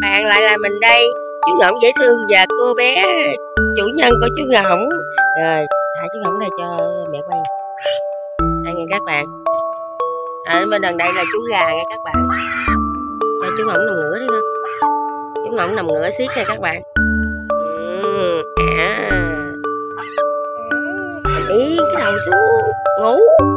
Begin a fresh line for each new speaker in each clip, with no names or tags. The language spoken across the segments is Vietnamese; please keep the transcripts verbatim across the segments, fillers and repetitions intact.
bạn, lại là mình đây, chú Ngỗng dễ thương và cô bé chủ nhân của chú Ngỗng. Rồi thả chú Ngỗng này cho mẹ quay đây nghe các bạn. Ở bên đằng đây là chú gà nghe các bạn. Cho chú Ngỗng nằm ngửa đi con. Chú Ngỗng nằm ngửa xiết nha các bạn. Ừ, à. Ý cái đầu xuống ngủ.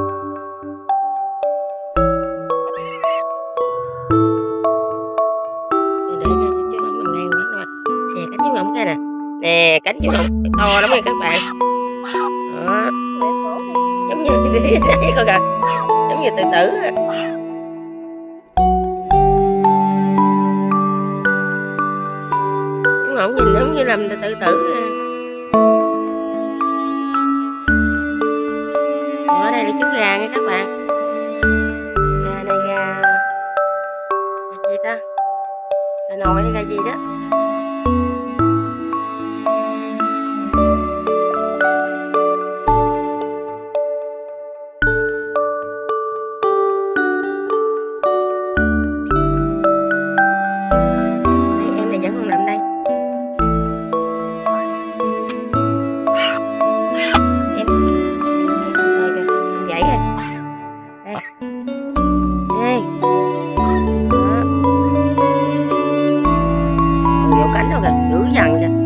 Chú Ngỗng đây nè, nè cánh chú Ngỗng to lắm nha các bạn. Đó. Giống như đấy coi kìa, giống như tự tử. Chú Ngỗng nhìn giống như làm tự tử. Ở đây là chú gà nha các bạn. Gà này gà là gì ta? Gà nồi hay là gì đó? Cánh đâu kìa, dữ dằn kìa.